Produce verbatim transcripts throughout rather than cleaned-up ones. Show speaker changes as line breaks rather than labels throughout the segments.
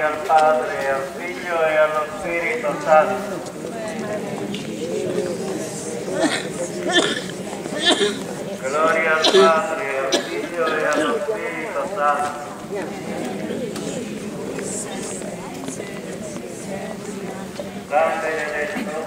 Gloria al Padre, al Figlio e allo Spirito Santo. Gloria al Padre, al Figlio e allo Spirito Santo. San Benedetto.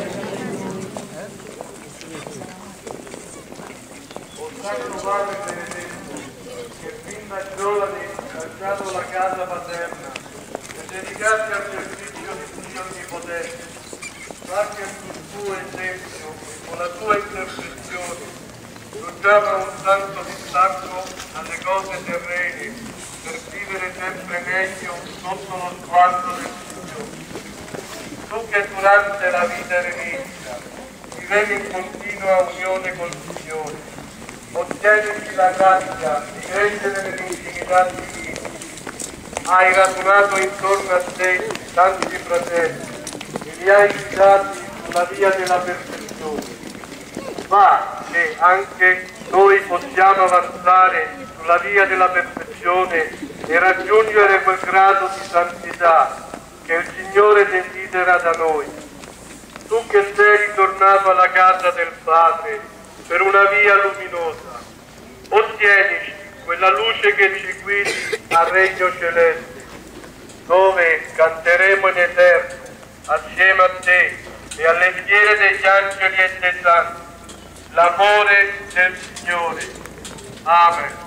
O Santo Padre Benedetto, che fin da giovane hai lasciato la casa paterna e dedicarti al servizio di Dio Onnipotente, fa che sul tuo esempio e con la tua intercessione giungiamo a un santo distacco dalle cose terrene per vivere sempre meglio sotto lo sguardo del Signore. Tu che durante la vita eretica vivevi in continua unione col Signore, ottieniti la grazia di crescere nell'intimità divina. Hai radunato intorno a te tanti fratelli e li hai guidati sulla via della perfezione. Ma che anche noi possiamo avanzare sulla via della perfezione e raggiungere quel grado di santità che il Signore desidera da noi. Tu che sei ritornato alla casa del Padre per una via luminosa, ottienici quella luce che ci guidi al Regno Celeste, dove canteremo in eterno assieme a te e alle schiere degli angeli e dei santi l'amore del Signore. Amen.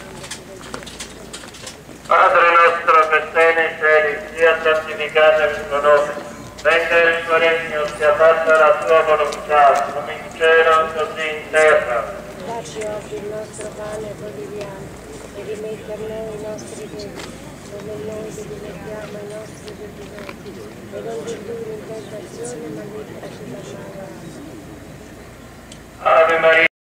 Padre nostro che sei nei cieli, sia santificato il tuo nome, venga il tuo regno, sia fatta la tua volontà, come in cielo così in terra.
Dacci oggi il nostro pane quotidiano e rimetti a noi i nostri debiti, come noi ti rimettiamo i nostri debitori, e non ci indurre in tentazione, ma liberaci dal male.
Ave Maria.